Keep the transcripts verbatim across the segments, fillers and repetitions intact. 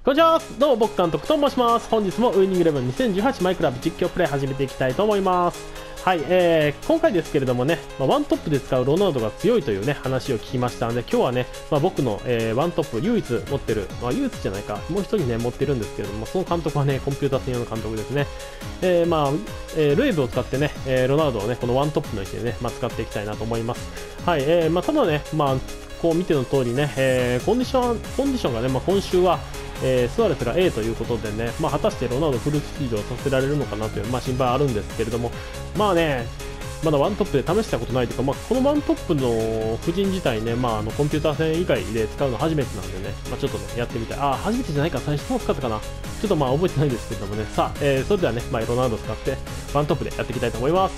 こんにちは、どうも僕監督と申します。本日もウイニングイレブンにせんじゅうはちマイクラブ実況プレイ始めていきたいと思います。はい、えー、今回ですけれどもね、まあ、ワントップで使うロナウドが強いというね話を聞きましたので、今日はね、まあ、僕の、えー、ワントップ唯一持ってる、まあ、唯一じゃないか、もう一人ね持ってるんですけれども、その監督はねコンピューター専用の監督ですね。えー、まあ、えー、ルイブを使ってね、えー、ロナウドをねこのワントップの位置でね、まあ、使っていきたいなと思います。はい、えー、まあただね、まあこう見ての通りね、えー、コンディションコンディションがね、まあ、今週はえー、スアレスが A ということでね、まあ、果たしてロナウドフルスピードをさせられるのかなという、まあ、心配あるんですけれども、まあね、まだワントップで試したことないというか、まあ、このワントップの布陣自体ね、まあ、あのコンピューター戦以外で使うの初めてなんでね、まあ、ちょっとね、やってみたい。あ、初めてじゃないか、最初の使ったかな。ちょっとまあ覚えてないですけれどもね、さあ、えー、それではね、まあ、ロナウドを使ってワントップでやっていきたいと思います。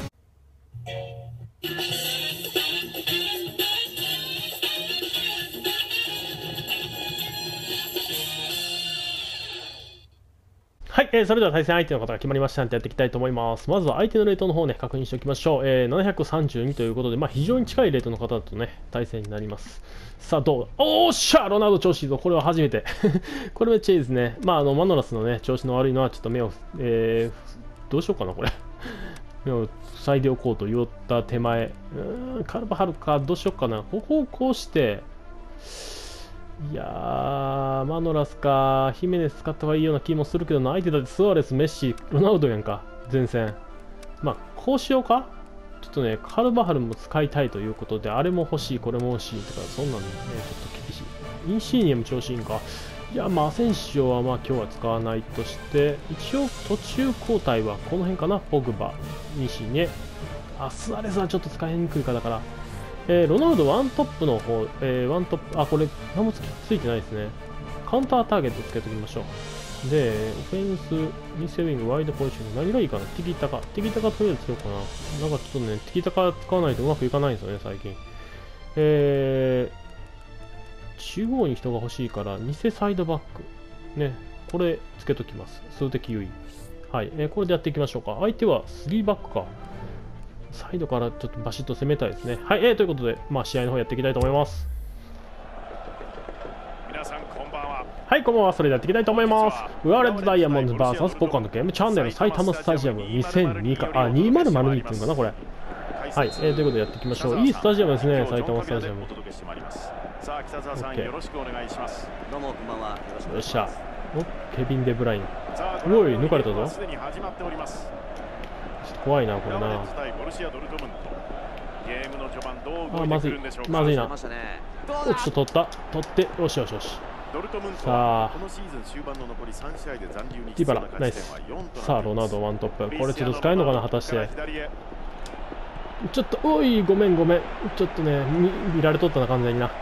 はい、えー、それでは対戦相手の方が決まりましたのでやっていきたいと思います。まずは相手のレートの方をね、確認しておきましょう。えー、ななひゃくさんじゅうにということで、まあ、非常に近いレートの方とね、対戦になります。さあ、どうだおーっしゃロナウド調子いいぞ。これは初めて。これめっちゃいいですね。まあ、あの、マノラスのね、調子の悪いのはちょっと目を、えー、どうしようかな、これ。目を塞いでおこうと言った手前。うーん、カルバハルか、どうしようかな。ここをこうして、いやー、マノラスか、ヒメネス使った方がいいような気もするけどな、相手だってスアレス、メッシ、ロナウドやんか、前線。まあ、こうしようかちょっとね、カルバハルも使いたいということで、あれも欲しい、これも欲しいとか、そんなんね、ちょっと厳しい。インシーニアも調子いいんか。いや、まあ、アセンシオはまあ今日は使わないとして、一応途中交代はこの辺かな、ポグバ、インシーニエ。あ、スアレスはちょっと使いにくいかだから。えー、ロナウドワントップの方、えー、ワントップ、あ、これ、何もつついてないですね。カウンターターゲットつけておきましょう。で、オフェンス、ミスウィング、ワイドポジション、何がいいかなティキタカ。ティキタカとりあえずつけようかな。なんかちょっとね、ティキタカ使わないとうまくいかないんですよね、最近。えー、中央に人が欲しいから、偽サイドバック。ね、これつけときます。数的優位。はい、えー、これでやっていきましょうか。相手はスリーバックか。サイドからちょっとバシッと攻めたいですね。はい、えー、ということで、まあ、試合の方やっていきたいと思います。 皆さんこんばんは。 はい、こんばんは。それでやっていきたいと思います。ウアレッドダイヤモンド ブイエス ポカのゲームチャンネル埼玉スタジアムにせんにか、あ、にせんにっていうのかな、これ。はい、えー、ということでやっていきましょう。いいスタジアムですね、埼玉スタジアム。 さあ、北澤さん、よろしくお願いします。どうもこんばんは。よっしゃ。お、ケビン・デブライン。おい、抜かれたぞ。怖いな、これな。あ、まずい、まずいな。おっと、取った、取って、よしよしよし。さあ、ディバラ、ナイス。さあ、ロナウド、ワントップ。これちょっと使えるのかな、果たして。ちょっと、おい、ごめん、ごめん。ちょっとね、見, 見られとったな、完全にな。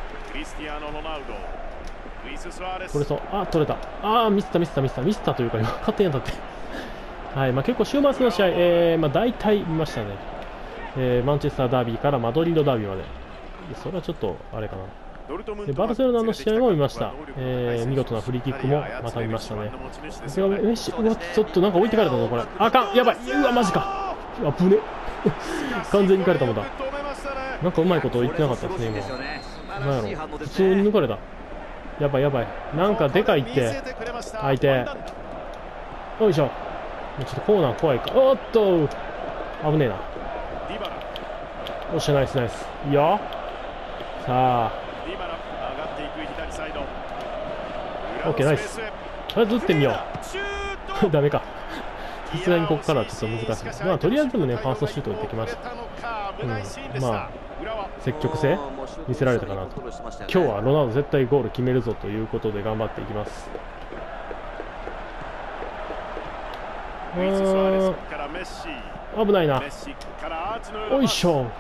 これそう、あ、取れた。あ、ミスった、ミスった、ミスった、ミスったというか、今、勝手に当たって。はい、まあ、結構週末の試合、えーまあ、大体見ましたね、えー。マンチェスターダービーからマドリードダービーまで。それはちょっとあれかな。でバルセロナの試合も見ました。えー、見事なフリーキックもまた見ましたね。メッシ、うわ、ちょっとなんか置いてかれたぞ、これ。あかん、やばい、うわ、マジか。あぶね。完全に抜かれたもんだ。なんかうまいこと言ってなかったですね、今。なんやろ、普通に抜かれた。やばい、やばい。なんかでかいって、相手。よいしょ。ちょっとコーナー怖いか。おっと危ねえな。おっしゃ、ナイスナイス。いいよ。さあ。オッケー、ナイス。とりあえず打ってみよう。ダメか。さすがにここからはちょっと難しい。まあ、とりあえずでもね、ファーストシュート打ってきました。うん。まあ、積極性見せられたかなと。今日はロナウド絶対ゴール決めるぞということで頑張っていきます。うーん、危ないな。おいしょ。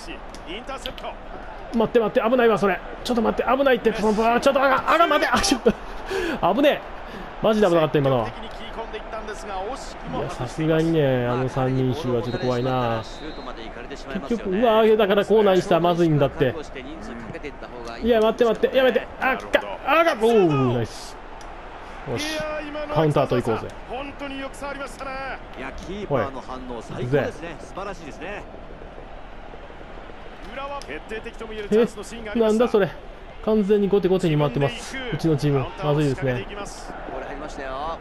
待って待って、危ないわそれ。ちょっと待って、危ないって。ちょっとあがあが待て、あちょっと危ねえ。マジで危なかった今のは。いや、さすがにね、あのさんにん衆はちょっと怖いな。結局、うわー、だからコーナーにしたらまずいんだって。いや、待って待って、やめて。あっか、あが、おー、ナイス。よし、カウンターといこうぜ。 本当によく触りましたね。 いや、キーパーの反応最高ですね。素晴らしいですね。 裏は決定的とも言えるチャンスのシーンがありました。 なんだそれ。 完全に後手後手に回ってます、うちのチーム。まずいですね。 これ入りましたよ。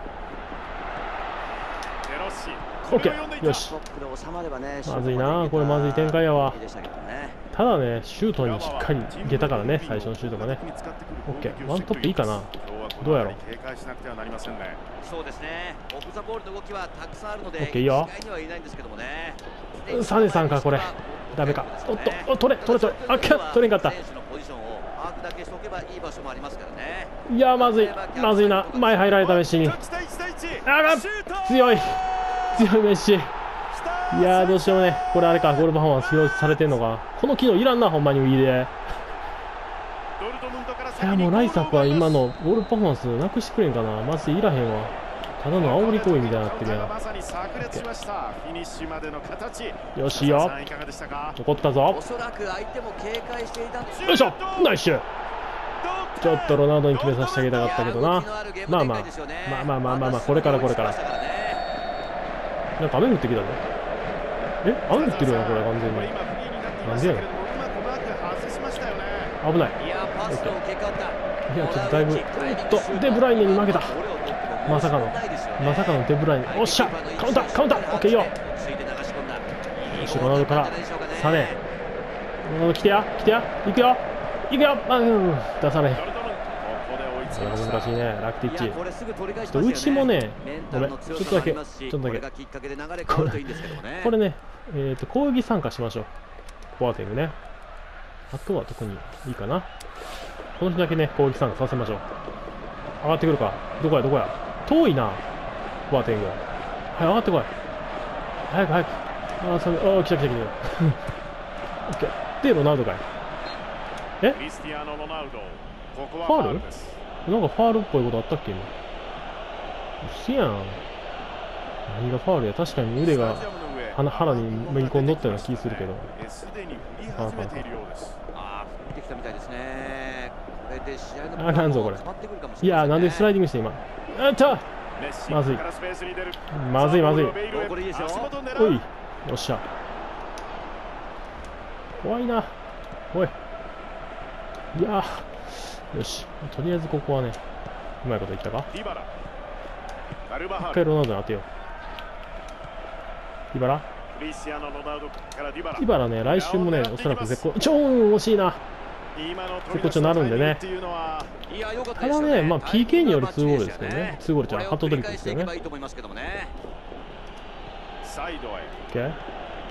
オッケー、よし。まずいな、これまずい展開やわ。ただね、シュートにしっかりいけたからね、最初のシュートがね。オッケー、ワントップいいかな。どうやろう。 そうですね。オフザボールの動きはたくさんあるので、 オッケーいいよ。サネさんか、これ。ダメか。おっと、お取れ、取れ、取れ。あっ、取れんかった。いや、まずい、まずいな。前入られたメッシに。あが、強い。強いメッシ。いやー、どうしようもね。これあれか、ゴールパフォーマンス表示されてんのか。この機能いらんな、ほんまにウィーで。いや、もうライサクは今のゴールパフォーマンスなくしてくれんかな。マジでいらへんわ。ただの煽り行為みたいになってるやん。よしよ。残ったぞ。よいしょ、ナイス。ちょっとロナウドに決めさせてあげたかったけどな。まあまあ、まあまあまあまあまあ、これからこれから。なんか雨降ってきたぞ。え、雨降ってるよな、これ完全に。なんでやねん。危ない。いや、ちょっとだいぶ、おっと、デブライネに負けた。まさかの、まさかのデブライネ。おっしゃ、カウンター、カウンター、オッケーいいよ。よし、ロナウドから、サネ。ロナウド来てや、来てや、行くよ、行くよ、あ、うん、出さない。難しいね、ラクティッチ。ちょっとうちもね、ごめん、ちょっとだけ、ちょっとだけ。これ、これね、えっと、攻撃参加しましょう。ボアテングね。あとは特にいいかな。この人だけね、攻撃参加させましょう。上がってくるか。どこや、どこや。遠いな、ボアテング。はい、上がってこい。早く早く。ああ、それ、ああ、来た来た来た。オッケー。で、ロナウドかい。え？ファウル？なんかファウルっぽいことあったっけ今。嘘やん。何がファウルや。確かに腕が腹腹にめり込んどったような気するけど。ああ、あかんぞこれ。いや、なんでスライディングして今。あったまずい。まずいまずい。おい。よっしゃ。怖いな。おい。いやー。よし。とりあえずここはね、うまいこといったか。一回ロナウドに当てよう。ディバラディバラね、来週もね、おそらく絶好、超惜しいな。絶好調になるんでね。ただね、まあ ピーケー によるにゴールですけどね。にゴールじゃん、ハットトリックですよね。オッケー。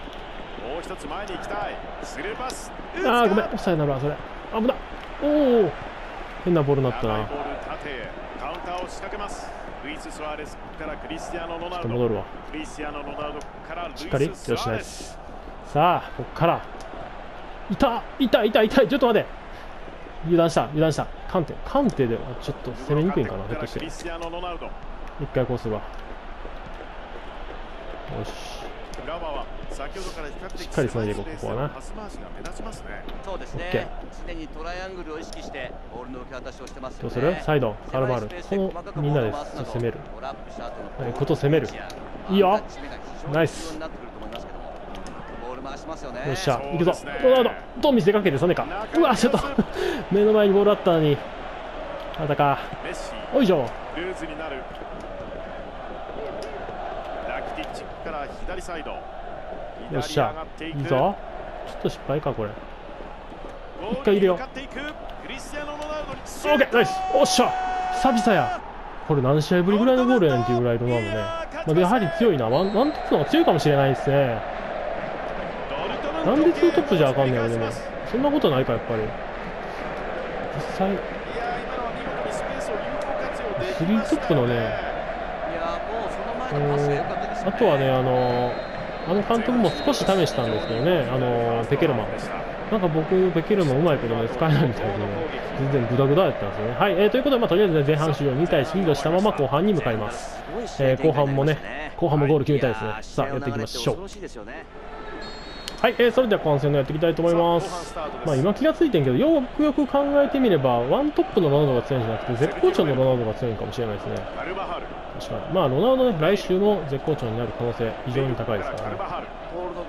ああ、ごめん、オフサイドなるわ、それ。危ない。おお、変なボールになったな。ちょっと戻るわ。しっかり、よし、ナイス。さあ、ここから。いた、いた、いた、いた、ちょっと待って。油断した、油断した。カンテ、カンテではちょっと攻めにくいんかな、ひょっとして。一回こうするわ。よし。しっかりつないでいこう、ここはな。 そうですね。常にトライアングルを意識してボールの受け渡しをしてますよね。 どうする？サイド、カルバール。このみんなで攻める。こと攻める。いいよ。ナイス。よっしゃ、行くぞ。ロナウド、どう見せかけて、そねか。うわ、ちょっと目の前にボールあったのに。またか。おいしょ。よっしゃ、いいぞ。ちょっと失敗か、これ。一回入れよう。オッケー、ナイス。おっしゃ、久々や。これ何試合ぶりぐらいのゴールやねんっていうぐらいロナウドね。まあ、やはり強いな。ワントップの方が強いかもしれないですね。なんでツートップじゃあかんねやろ、でも。そんなことないか、やっぱり。実際、スリートップのね、うん、あとはね、あの、あの監督も少し試したんですけどね、あのペケルマン。なんか僕、ペケルマンうまいことね、使えないみたいで、ね、全然グダグダやったんですよね。はい、えー、ということで、まあ、とりあえず、ね、前半終了に対いちリードしたまま後半に向かいます。えー、後半もね、後半もゴール決めたいですね。さあ、やっていきましょう。はい、えー、それでは後半戦のやっていきたいと思います。まあ、今気がついてんけど、よくよく考えてみれば、ワントップのロナウドが強いんじゃなくて、絶好調のロナウドが強いかもしれないですね。確かに。まあ、ロナウドね、来週の絶好調になる可能性、非常に高いですからね。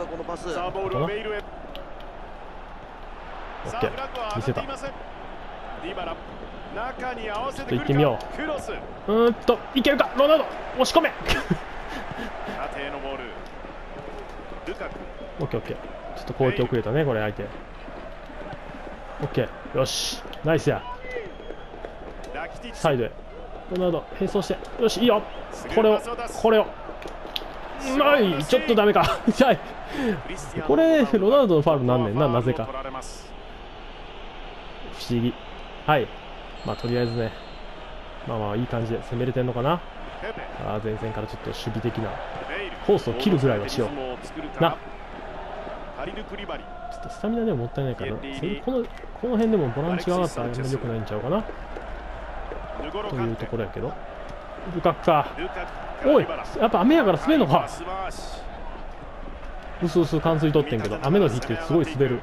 オッケー、見せた。 ディバラ中に合わせてくるか。 ちょっと行ってみよクロス。 うーんといけるかロナウド押し込め縦へのボール。ルカク。 オッケーオッケーちょっと攻撃遅れたねこれ相手オッケーよしナイスやラキティッチ。 サイドへロナウド並走してよしいいよこれをこれをないちょっとダメか痛いこれロナウドのファウルなんねんななぜか不思議はいまあとりあえずねまあまあいい感じで攻めれてんのかなあー前線からちょっと守備的なコースを切るぐらいはしようなちょっとスタミナでももったいないからなこのこの辺でもボランチが上がったらあんまり良くないんちゃうかなというところやけどルカクかおいやっぱ雨やから滑るのかうすうす冠水取ってんけど雨の日ってすごい滑る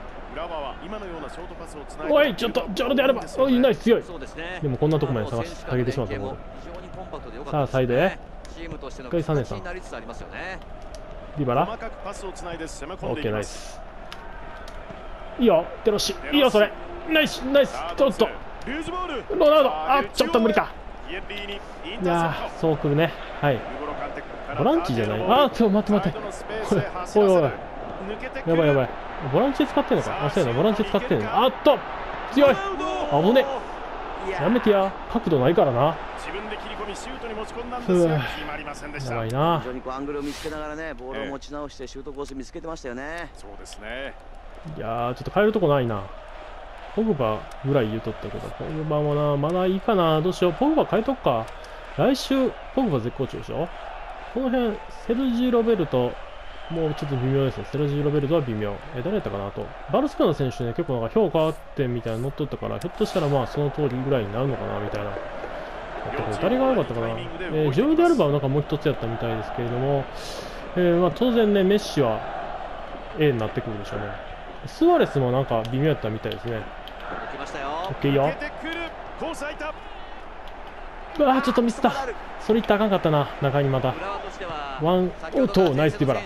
おいちょっとジョルであればおいナイス強いでもこんなとこまで探し上げてしまったボールさあサイドへ一回サネさんディバラオッケーナイスいいよテロシいいよそれナイスナイスちょっとロナウドあちょっと無理かいやーそうくるねはいボランチじゃないあちょ待って待ってこれおいおいやばいやばいボランチで使ってんのかあそうやなボランチで使ってんのあっと強い危ねやめてや角度ないからなやばいな非常にこうアングルを見つけながらねボールを持ち直してシュートコース見つけてましたよね。 そうですね。 いやーちょっと変えるとこないなポグバぐらい言うとったけどポグバもなまだいいかなどうしようポグバ変えとくか来週ポグバ絶好調でしょこの辺セルジー・ロベルトもうちょっと微妙ですねセルジー・ロベルトは微妙え誰やったかなあとバルスペの選手ね結構なんか評価点みたいなの乗っとったからひょっとしたらまあその通りぐらいになるのかなみたいな誰が良かったかな、えー、ジョルディ・アルバはなんかもう一つやったみたいですけれども、えーまあ、当然ねメッシは A になってくるでしょうねスアレスもなんか微妙やったみたいですねオッケーいいようわーちょっとミスったそれいったらあかんかったな中にまたワンオートナイスディバラ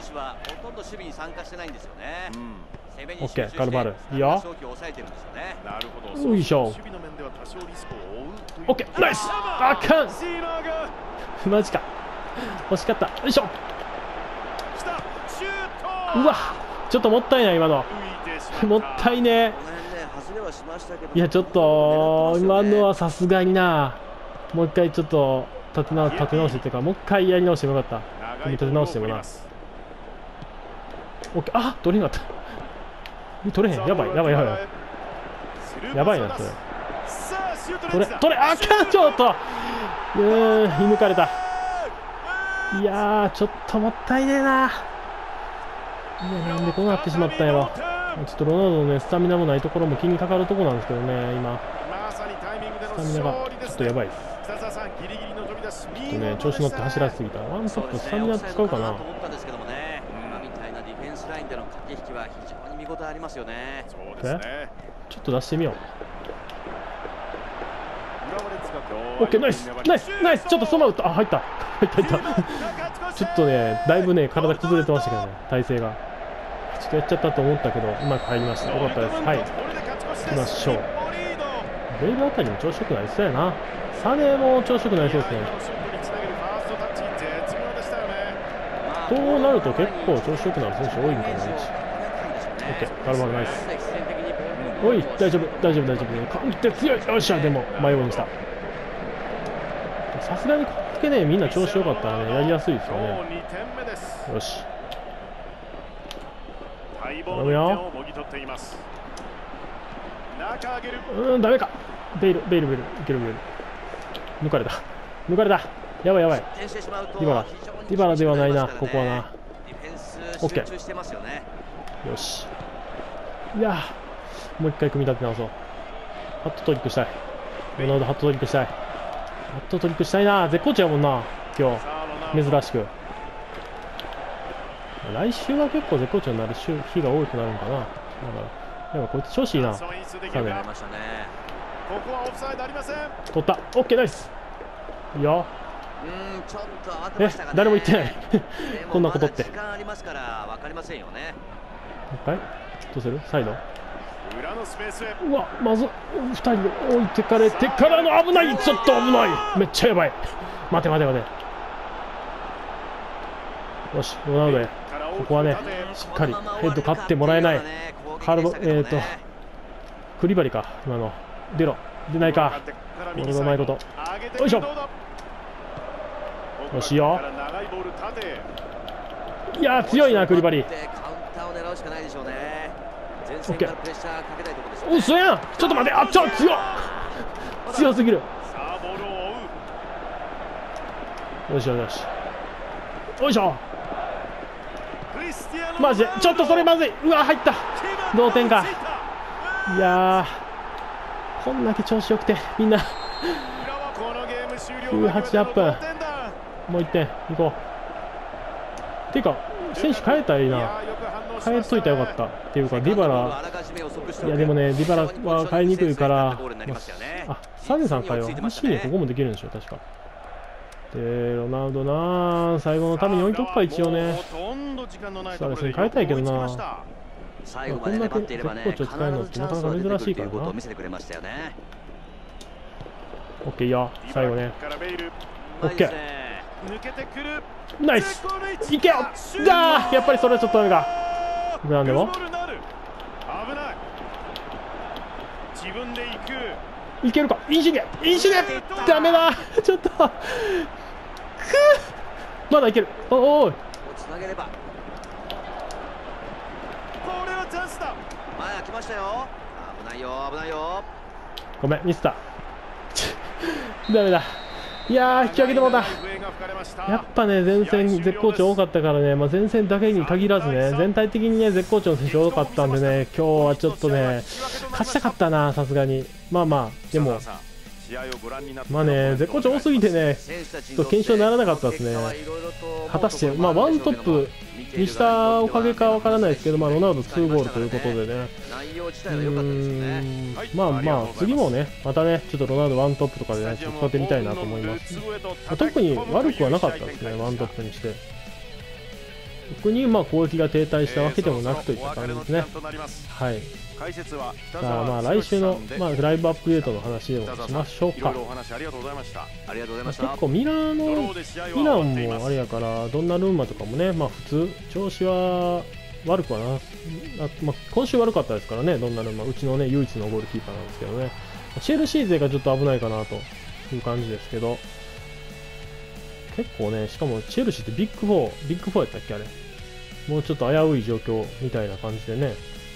オッケーカルバルいいよよいしょオッケーナイスあかんマジか惜しかったよいしょうわちょっともったいない今のもったいねいやちょっと今のはさすがになもう一回ちょっと立て直立て直してっていうかもう一回やり直してもよかった立て直してもなオッケーあ取れなかった取れへんやばいやばいやばいやばいなそれ取れ取れあかんちょっとうーん射抜かれたいやーちょっともったいねえないやなんでこうなってしまったんやろちょっとロナウドのねスタミナもないところも気にかかるところなんですけどね今スタミナがちょっとやばいですちょっとね調子乗って走らせすぎたワントップスタミナ使うかなちょっと出してみようオッケーナイスナイスナイスちょっとそのままあ入った入った入ったちょっとねだいぶね体崩れてましたけどね体勢がちょっとやっちゃったと思ったけどうまく入りましたよかったですはい行きましょうベイルあたりも調子よくなりそうやなサネも調子よくなりそうですねこうなると結構調子よくなる選手多いんかなオッケーカルバルナイスおい大丈夫大丈夫大丈夫完璧強いよっしゃでも迷子にしたさすがにこっちねみんな調子よかったらねやりやすいですよねよし頼むようんダメかベイルベイルベイルいけるベイル抜かれた抜かれたやばいやばいディバラディバラではないなここはなオッケーよしいやもう一回組み立て直そうハットトリックしたいロナウドハットトリックしたいハットトリックしたいな絶好調やもんな今日珍しく来週は結構絶好調になる日が多くなるんかなだからやっぱこいつ調子いいなサネ取ったオッケーナイスいいよえ誰も言ってないこんなことってもう一回どうするサイド裏のスペースへ。 うわ、まずふたりで置いてかれてからの危ない、ちょっと危ない、めっちゃやばい。待て待て待て。よし、ロナウドへ。ここはね、しっかりヘッド勝ってもらえない。カルボ、えっと、クリバリか、今の。出ろ、出ないか。これがうまいこと。よいしょ。よしよ。いやー、強いな、クリバリ。オッケー。うそやん、ちょっと待て、あっちょ、強っ。強すぎる。よしよしよし。よいしょ。マジでちょっとそれまずい。うわ、入った。同点か。いやー、こんだけ調子よくてみんなきゅうはちじゅっぷん、もういってんいこう。ていうか選手変えたらいいな。変えといたらよかったっていうか、ディバラ、いやでもね、ディバラは変えにくいから、まあ、あ、サネさん変えよう。欲しいね、ここもできるんでしょ確か。で、ロナウドな、最後のために置いとくか、一応ね。そうですね、変えたいけどな。 最後まで粘っていればね、必ずチャンスが出てくるということを見せてくれましたよね。 オッケー、いや、最後ね。オッケー。ナイス。いけよ。だー、やっぱりそれはちょっとダメか。なんでも。いけるか。インシゲ、インシゲ。ダメだ。ちょっと。くー。まだいける。おおい。 つなげれば。前が来ましたよ。危ないよ、危ないよ。 ごめん、ミスった。ダメだ。いやー、引き上げてもらった。やっぱね、前線絶好調多かったからね、まあ、前線だけに限らずね、全体的にね、絶好調の選手多かったんでね、今日はちょっとね、勝ちたかったな、さすがに。まあまあ、でも、まあね、絶好調多すぎてね、ちょっと検証にならなかったですね。果たして、まあ、ワントップにしたおかげかわからないですけど、まあ、ロナウドツーゴールということでね、まあまあ、次もね、またね、ちょっとロナウドワントップとかでね、ちょっと使ってみたいなと思います。まあ、特に悪くはなかったですね、ワントップにして。特にまあ攻撃が停滞したわけでもなくといった感じですね。はい。さあまあ来週のまあライブアップデートの話をしましょうか。結構ミラノ、ミランもあれやから、ドンナルンマとかもね、まあ普通、調子は悪くはな、あまあ、今週悪かったですからね、ドンナルンマ、うちのね、唯一のゴールキーパーなんですけどね、チェルシー勢がちょっと危ないかなという感じですけど、結構ね、しかもチェルシーってビッグフォー、ビッグフォーやったっけあれ。もうちょっと危うい状況みたいな感じでね。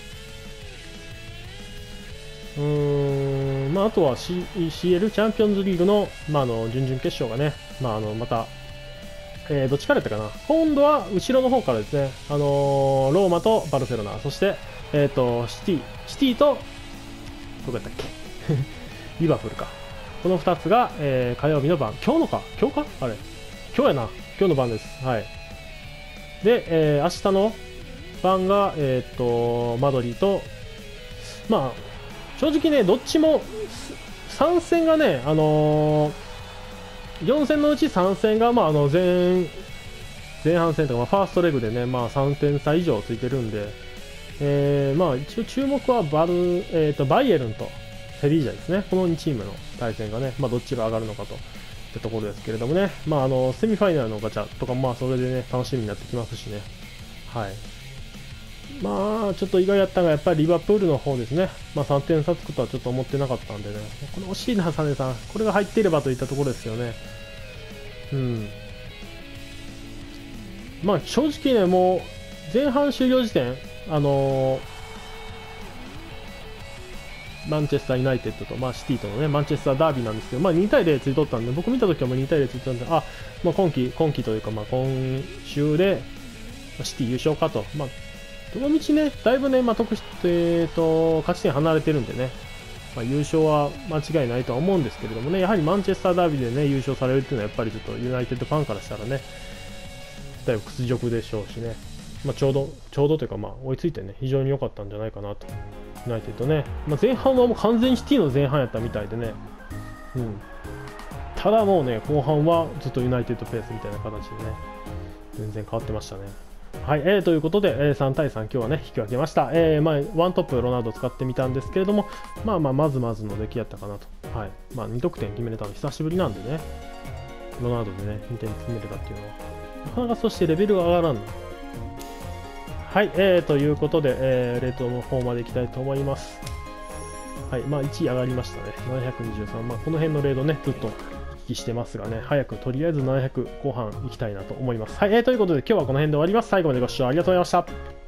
うーん、まああとは シーエル チャンピオンズリーグの、まあ、あの準々決勝がね、まああのまた、えー、どっちからやったかな。今度は後ろの方からですね、あのー、ローマとバルセロナ、そして、えっと、シティ、シティと、どこやったっけリバプールか。このふたつが、えー、火曜日の晩。今日のか今日かあれ今日やな。今日の晩です。はい。で、えー、明日の晩が、えー、っと、マドリーと、まあ、正直ね、どっちも、さん戦がね、あのー、よん戦のうちさん戦が、まあ、あの前、前半戦とか、まあ、ファーストレグでね、まあ、さんてん差以上ついてるんで、えー、まあ、一応注目はバル、えー、っと、バイエルンとセリージャですね。このにチームの対戦がね、まあ、どっちが上がるのかと。ってところですけれどもね、まあ、あのセミファイナルのガチャとか、まあ、それでね、楽しみになってきますしね、はい、まあ、ちょっと意外だったのが、やっぱりリバプールの方ですね、まあ、さんてん差つくとはちょっと思ってなかったんでね、これ惜しいな、サネさん、これが入っていればといったところですよね。うん、まあ、正直ね、もう前半終了時点、あのーマンチェスター・ユナイテッドと、まあ、シティとの、ね、マンチェスターダービーなんですけど、まあ、にたいゼロついとったんで、僕見たときはもうにたいゼロついとったんで、あ、まあ、今季、今季というか、まあ、今週で、シティ優勝かと、まあ、どの道ね、だいぶね、まあ、得しえーと、勝ち点離れてるんでね、まあ、優勝は間違いないとは思うんですけれどもね、やはりマンチェスターダービーでね、優勝されるっていうのは、やっぱりちょっとユナイテッドファンからしたらね、だいぶ屈辱でしょうしね、まあ、ちょうど、ちょうどというか、まあ、追いついてね、非常に良かったんじゃないかなと。ユナイテッドね、まあ、前半はもう完全にシティの前半やったみたいでね、うん、ただもうね、後半はずっとユナイテッドペースみたいな形でね、全然変わってましたね。 はい、えー、ということで、えー、さんたいさん、今日はね、引き分けました。えーまあ、ワントップ、ロナウドを使ってみたんですけれども、まあまあ、まずまずの出来やったかなと。はい。まあ、に得点決めれたの久しぶりなんでね、ロナウドでね、にてん決めれたっていうのは。なかなかそしてレベルが上がらんの。はい、えー、ということで、えー、レートの方までいきたいと思います。はい、まあ、いちい上がりましたね。ななひゃくにじゅうさん。まあ、この辺のレードね、ずっとしてますがね、早くとりあえずななひゃく後半行きたいなと思います。はい、えー、ということで今日はこの辺で終わります。最後までご視聴ありがとうございました。